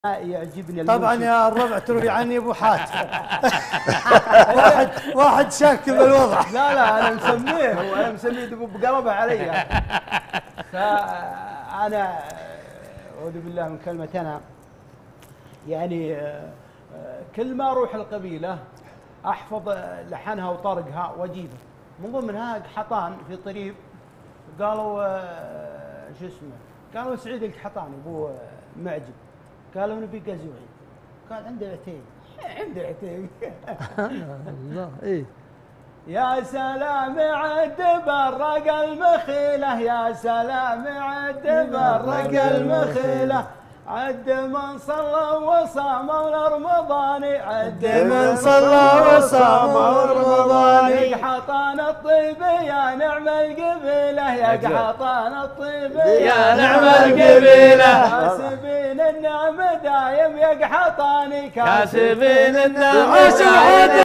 يعجبني طبعا يا الربع تروي عني ابو حاتم. واحد شاك بالوضع. لا انا مسميه، هو انا مسميه بقلبه علي. فانا اعوذ بالله من كلمه انا يعني كل ما اروح القبيله احفظ لحنها وطرقها واجيبه. من ضمنها قحطان في طريب، قالوا شو اسمه، قالوا سعيد القحطاني ابو معجب، قالوا نبي قزوعي، قال عنده عتيب، عنده عتيب. الله ايه يا سلام عد برق المخيله، يا سلام عد برق المخيله، عد من صلى وصام رمضاني، عد من صلى وصام رمضاني، قحطان الطيب يا نعم القبيله، يا قحطان الطيب يا نعم القبيله، كاسبين النعم دايم يا قحطاني، كاسبين النعم دايم.